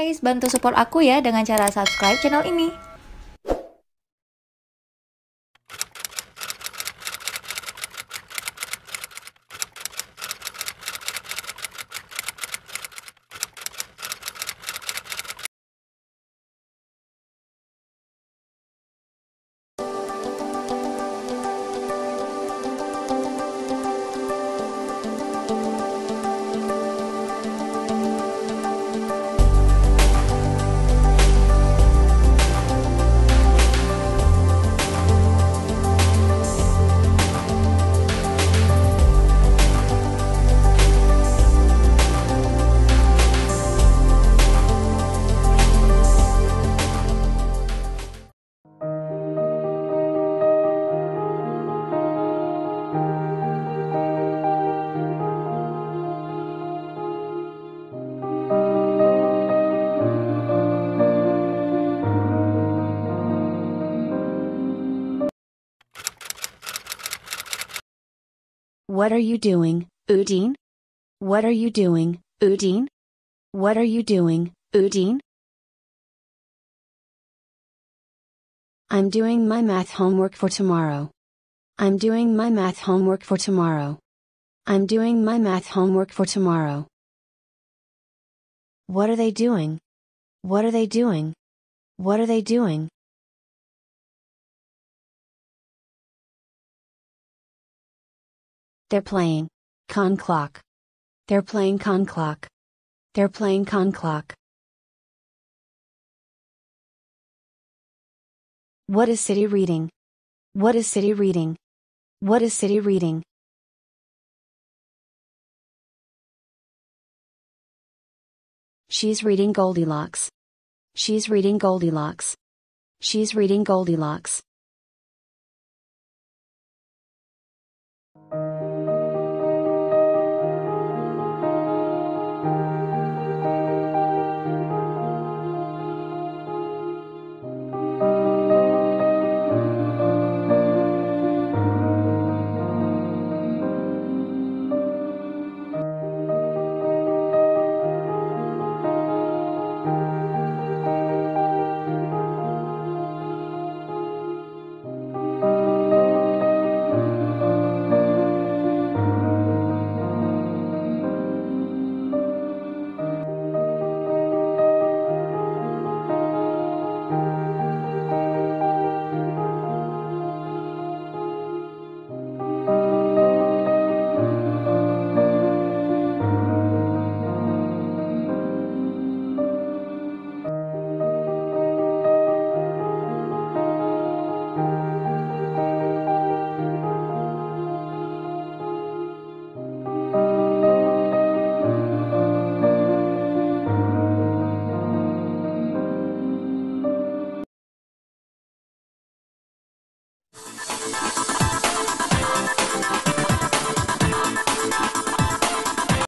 guys, bantu support aku ya dengan cara subscribe channel ini. What are you doing, Udine? What are you doing, Udine? What are you doing, Udine? I'm doing my math homework for tomorrow. I'm doing my math homework for tomorrow. I'm doing my math homework for tomorrow. What are they doing? What are they doing? What are they doing? They're playing con clock. They're playing con clock. They're playing con clock. What is City reading? What is City reading? What is City reading? She's reading Goldilocks. She's reading Goldilocks. She's reading Goldilocks.